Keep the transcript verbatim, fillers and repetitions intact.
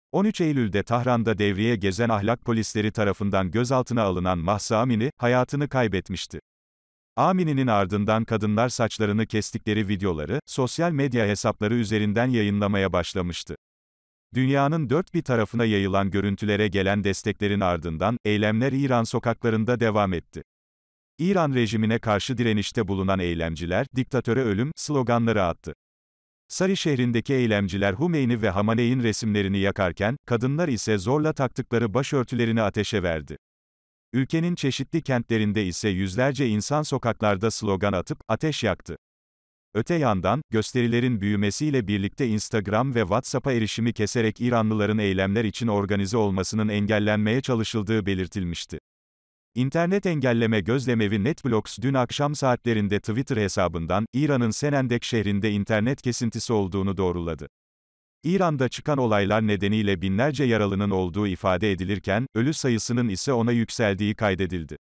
on üç Eylül'de Tahran'da devriye gezen ahlak polisleri tarafından gözaltına alınan Mahsa Amini, hayatını kaybetmişti. Amini'nin ardından kadınlar saçlarını kestikleri videoları, sosyal medya hesapları üzerinden yayınlamaya başlamıştı. Dünyanın dört bir tarafına yayılan görüntülere gelen desteklerin ardından, eylemler İran sokaklarında devam etti. İran rejimine karşı direnişte bulunan eylemciler, "Diktatöre ölüm" sloganları attı. Sari şehrindeki eylemciler Hümeyni ve Hamaney'in resimlerini yakarken, kadınlar ise zorla taktıkları başörtülerini ateşe verdi. Ülkenin çeşitli kentlerinde ise yüzlerce insan sokaklarda slogan atıp, ateş yaktı. Öte yandan, gösterilerin büyümesiyle birlikte Instagram ve WhatsApp'a erişimi keserek İranlıların eylemler için organize olmasının engellenmeye çalışıldığı belirtilmişti. İnternet engelleme gözlemevi Netblocks dün akşam saatlerinde Twitter hesabından, İran'ın Senendek şehrinde internet kesintisi olduğunu doğruladı. İran'da çıkan olaylar nedeniyle binlerce yaralının olduğu ifade edilirken, ölü sayısının ise ona yükseldiği kaydedildi.